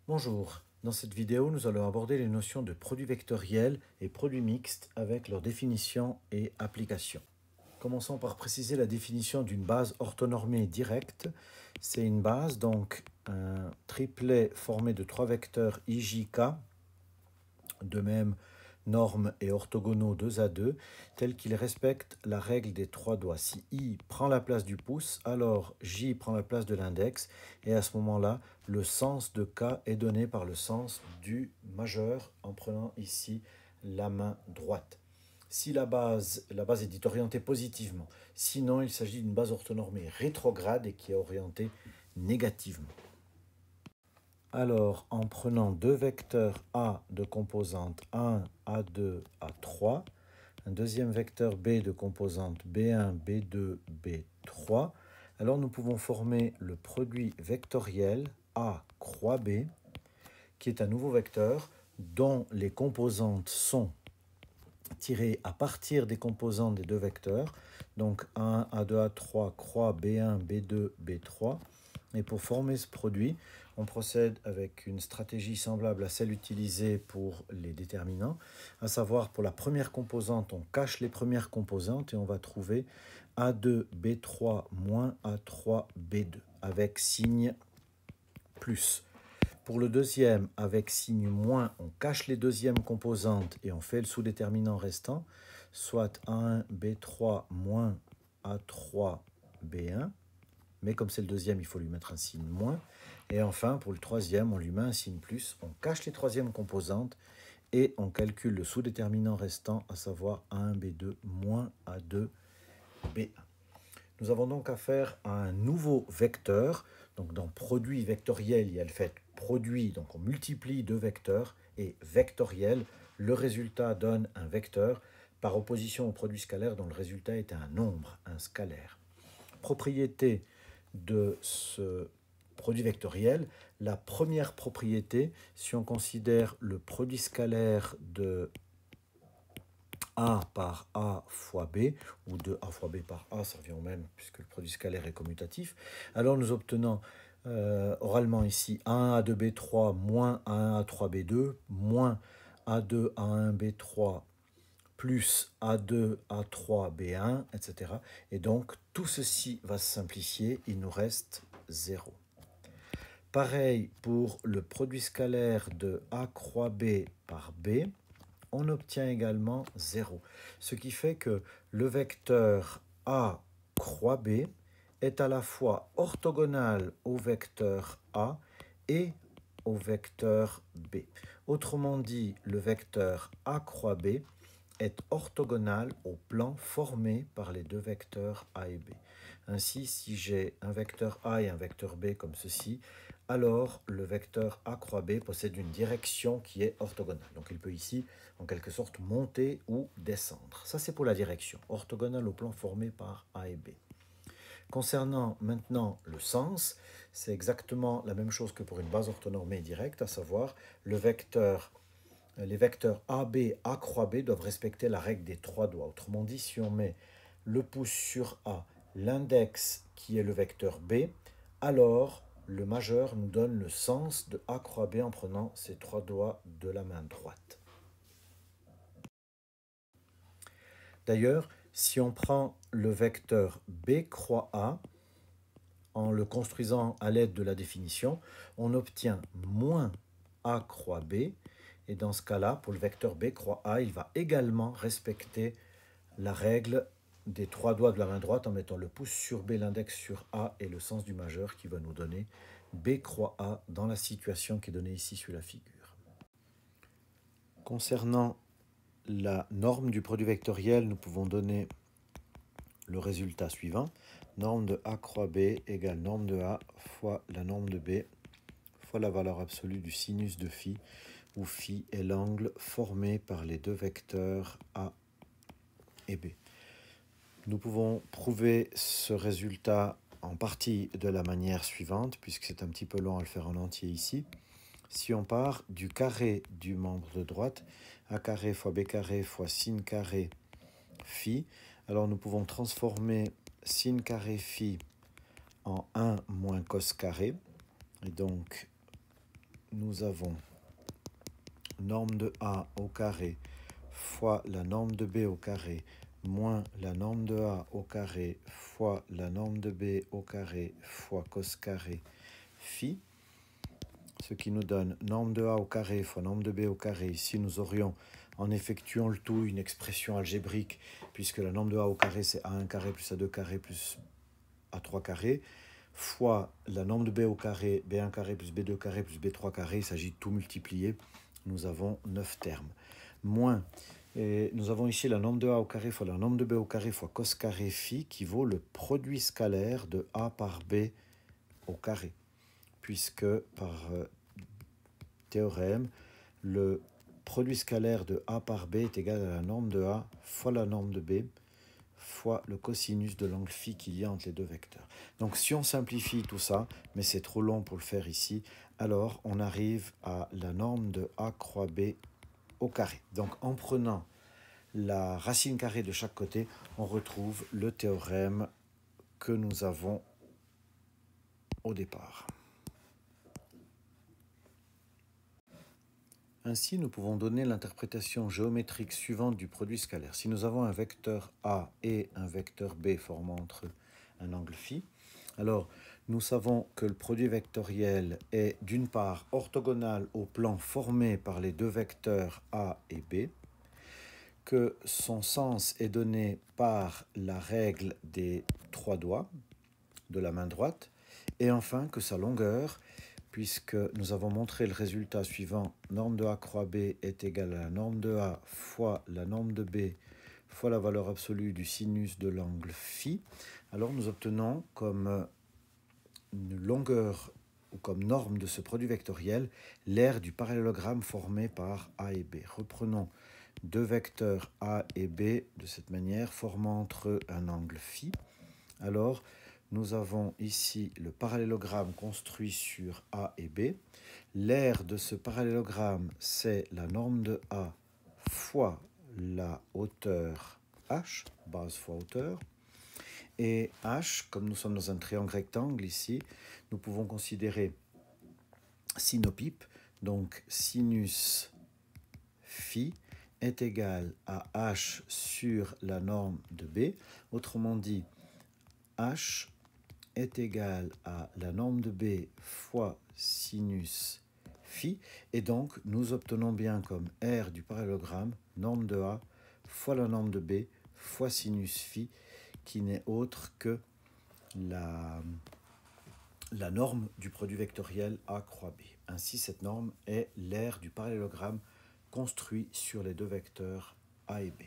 Bonjour, dans cette vidéo nous allons aborder les notions de produits vectoriels et produits mixtes avec leur définition et application. Commençons par préciser la définition d'une base orthonormée directe. C'est une base, donc un triplet formé de trois vecteurs IJK, de même normes et orthogonaux 2 à 2, tels qu'ils respectent la règle des trois doigts. Si I prend la place du pouce, alors J prend la place de l'index, et à ce moment-là, le sens de K est donné par le sens du majeur, en prenant ici la main droite. Si la base est dite orientée positivement, sinon il s'agit d'une base orthonormée rétrograde et qui est orientée négativement. Alors, en prenant deux vecteurs A de composante 1, A2, A3, un deuxième vecteur B de composante B1, B2, B3, alors nous pouvons former le produit vectoriel A croix B, qui est un nouveau vecteur dont les composantes sont tirées à partir des composantes des deux vecteurs, donc A1, A2, A3, croix B1, B2, B3. Et pour former ce produit, on procède avec une stratégie semblable à celle utilisée pour les déterminants, à savoir pour la première composante, on cache les premières composantes et on va trouver A2, B3 moins A3, B2 avec signe plus. Pour le deuxième, avec signe moins, on cache les deuxièmes composantes et on fait le sous-déterminant restant, soit A1, B3 moins A3, B1. Mais comme c'est le deuxième, il faut lui mettre un signe moins. Et enfin, pour le troisième, on lui met un signe plus. On cache les troisièmes composantes et on calcule le sous-déterminant restant, à savoir A1, B2 moins A2, B1. Nous avons donc affaire à un nouveau vecteur. Donc dans produit vectoriel, il y a le fait produit, donc on multiplie deux vecteurs, et vectoriel, le résultat donne un vecteur, par opposition au produit scalaire dont le résultat est un nombre, un scalaire. Propriété de ce produit vectoriel, la première propriété, si on considère le produit scalaire de A par A fois B, ou de A fois B par A, ça revient au même, puisque le produit scalaire est commutatif, alors nous obtenons oralement ici A1, A2, B3 moins A1, A3, B2, moins A2, A1, B3 plus A2, A3, B1, etc. Et donc, tout ceci va se simplifier, il nous reste 0. Pareil pour le produit scalaire de A croix B par B, on obtient également 0. Ce qui fait que le vecteur A croix B est à la fois orthogonal au vecteur A et au vecteur B. Autrement dit, le vecteur A croix B est orthogonal au plan formé par les deux vecteurs A et B. Ainsi, si j'ai un vecteur A et un vecteur B comme ceci, alors le vecteur A croix B possède une direction qui est orthogonale. Donc il peut ici, en quelque sorte, monter ou descendre. Ça, c'est pour la direction, orthogonale au plan formé par A et B. Concernant maintenant le sens, c'est exactement la même chose que pour une base orthonormée directe, à savoir les vecteurs AB, A croix B doivent respecter la règle des trois doigts. Autrement dit, si on met le pouce sur A, l'index qui est le vecteur B, alors le majeur nous donne le sens de A croix B en prenant ses trois doigts de la main droite. D'ailleurs, si on prend le vecteur B croix A, en le construisant à l'aide de la définition, on obtient moins A croix B. Et dans ce cas-là, pour le vecteur B croix A, il va également respecter la règle des trois doigts de la main droite en mettant le pouce sur B, l'index sur A et le sens du majeur qui va nous donner B croix A dans la situation qui est donnée ici sur la figure. Concernant la norme du produit vectoriel, nous pouvons donner le résultat suivant. Norme de A croix B égale norme de A fois la norme de B fois la valeur absolue du sinus de phi, où phi est l'angle formé par les deux vecteurs A et B. Nous pouvons prouver ce résultat en partie de la manière suivante, puisque c'est un petit peu long à le faire en entier ici. Si on part du carré du membre de droite, A carré fois B carré fois sin carré phi, alors nous pouvons transformer sin carré phi en 1 moins cos carré, et donc nous avons norme de A au carré fois la norme de B au carré moins la norme de A au carré fois la norme de B au carré fois cos carré phi, ce qui nous donne norme de A au carré fois norme de B au carré. Ici, nous aurions, en effectuant le tout, une expression algébrique, puisque la norme de A au carré, c'est A1 carré plus A2 carré plus A3 carré, fois la norme de B au carré, B1 carré plus B2 carré plus B3 carré. Il s'agit de tout multiplier. Nous avons 9 termes. Moins, et nous avons ici la norme de A au carré fois la norme de B au carré fois cos carré phi, qui vaut le produit scalaire de A par B au carré, puisque par théorème, le produit scalaire de A par B est égal à la norme de A fois la norme de B fois le cosinus de l'angle phi qu'il y a entre les deux vecteurs. Donc si on simplifie tout ça, mais c'est trop long pour le faire ici, alors on arrive à la norme de A croix B au carré. Donc en prenant la racine carrée de chaque côté, on retrouve le théorème que nous avons au départ. Ainsi, nous pouvons donner l'interprétation géométrique suivante du produit scalaire. Si nous avons un vecteur A et un vecteur B formant entre eux un angle phi, alors nous savons que le produit vectoriel est d'une part orthogonal au plan formé par les deux vecteurs A et B, que son sens est donné par la règle des trois doigts de la main droite, et enfin que sa longueur, puisque nous avons montré le résultat suivant, norme de A croix B est égale à la norme de A fois la norme de B fois la valeur absolue du sinus de l'angle phi, alors nous obtenons comme une longueur ou comme norme de ce produit vectoriel l'aire du parallélogramme formé par A et B. Reprenons deux vecteurs A et B de cette manière, formant entre eux un angle phi. Alors, nous avons ici le parallélogramme construit sur A et B. L'aire de ce parallélogramme, c'est la norme de A fois la hauteur h, base fois hauteur. Et h, comme nous sommes dans un triangle rectangle ici, nous pouvons considérer sinopipe, donc sinus phi est égal à h sur la norme de B. Autrement dit, h est égal à la norme de B fois sinus phi, et donc nous obtenons bien comme R du parallélogramme norme de A fois la norme de B fois sinus phi, qui n'est autre que la norme du produit vectoriel A croix B. Ainsi, cette norme est l'aire du parallélogramme construit sur les deux vecteurs A et B.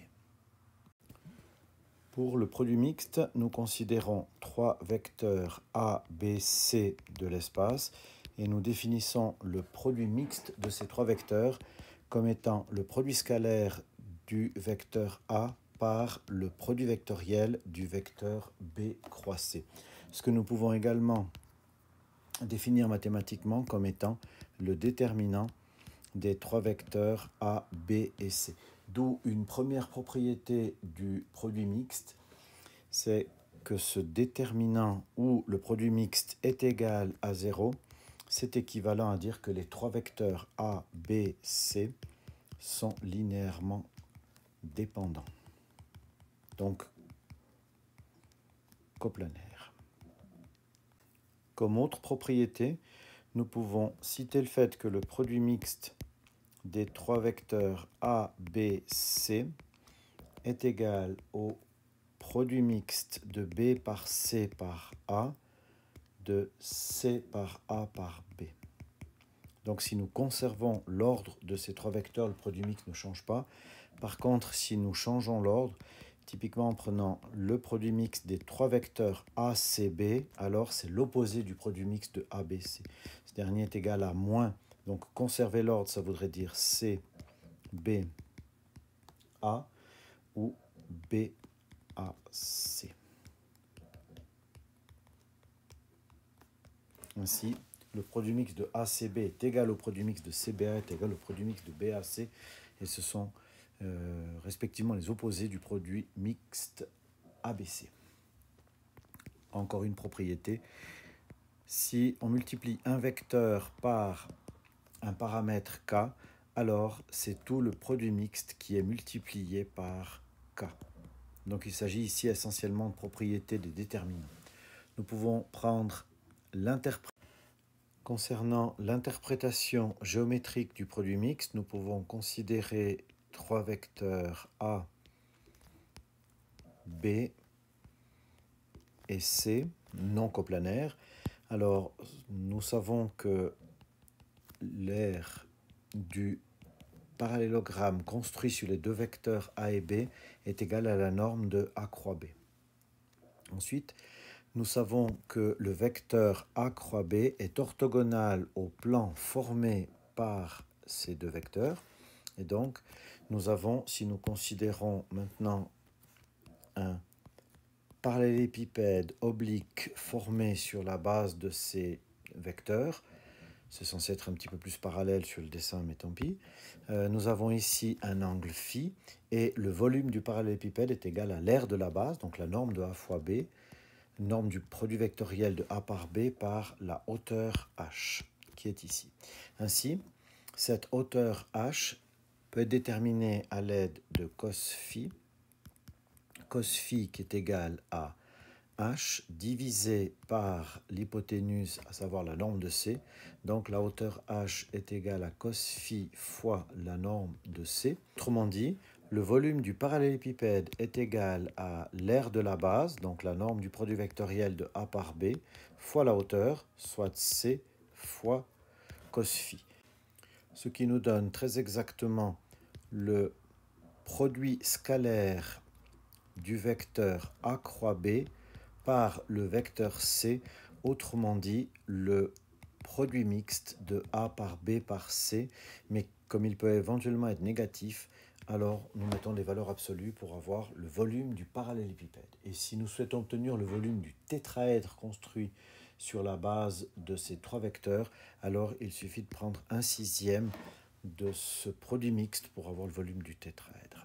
Pour le produit mixte, nous considérons trois vecteurs A, B, C de l'espace et nous définissons le produit mixte de ces trois vecteurs comme étant le produit scalaire du vecteur A par le produit vectoriel du vecteur B croix C. Ce que nous pouvons également définir mathématiquement comme étant le déterminant des trois vecteurs A, B et C. D'où une première propriété du produit mixte, c'est que ce déterminant où le produit mixte est égal à 0, c'est équivalent à dire que les trois vecteurs A, B, C sont linéairement dépendants, donc coplanaires. Comme autre propriété, nous pouvons citer le fait que le produit mixte des trois vecteurs A, B, C est égal au produit mixte de B par C par A de C par A par B. Donc si nous conservons l'ordre de ces trois vecteurs, le produit mixte ne change pas. Par contre, si nous changeons l'ordre, typiquement en prenant le produit mixte des trois vecteurs A, C, B, alors c'est l'opposé du produit mixte de A, B, C. Ce dernier est égal à moins. Donc conserver l'ordre, ça voudrait dire C, B, A ou B, A, C. Ainsi, le produit mixte de ACB est égal au produit mixte de CBA est égal au produit mixte de BAC, et ce sont respectivement les opposés du produit mixte ABC. Encore une propriété, si on multiplie un vecteur par un paramètre k, alors c'est tout le produit mixte qui est multiplié par k. Donc il s'agit ici essentiellement de propriétés des déterminants. Nous pouvons prendre l'interprétation. Concernant l'interprétation géométrique du produit mixte, nous pouvons considérer trois vecteurs A, B et C non coplanaires. Alors, nous savons que l'aire du parallélogramme construit sur les deux vecteurs A et B est égale à la norme de A croix B. Ensuite, nous savons que le vecteur A croix B est orthogonal au plan formé par ces deux vecteurs. Et donc, nous avons, si nous considérons maintenant un parallélépipède oblique formé sur la base de ces vecteurs, c'est censé être un petit peu plus parallèle sur le dessin, mais tant pis. Nous avons ici un angle phi, et le volume du parallélépipède est égal à l'aire de la base, donc la norme de A fois B, norme du produit vectoriel de A par B par la hauteur h, qui est ici. Ainsi, cette hauteur h peut être déterminée à l'aide de cos phi qui est égal à h divisé par l'hypoténuse, à savoir la norme de C. Donc la hauteur h est égale à cos phi fois la norme de C. Autrement dit, le volume du parallélépipède est égal à l'aire de la base, donc la norme du produit vectoriel de A par B, fois la hauteur, soit C fois cos phi. Ce qui nous donne très exactement le produit scalaire du vecteur A croix B par le vecteur C, autrement dit le produit mixte de A par B par C, mais comme il peut éventuellement être négatif, alors nous mettons des valeurs absolues pour avoir le volume du parallélépipède. Et si nous souhaitons obtenir le volume du tétraèdre construit sur la base de ces trois vecteurs, alors il suffit de prendre 1/6 de ce produit mixte pour avoir le volume du tétraèdre.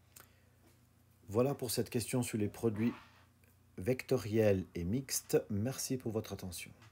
Voilà pour cette question sur les produits vectoriels et mixtes. Merci pour votre attention.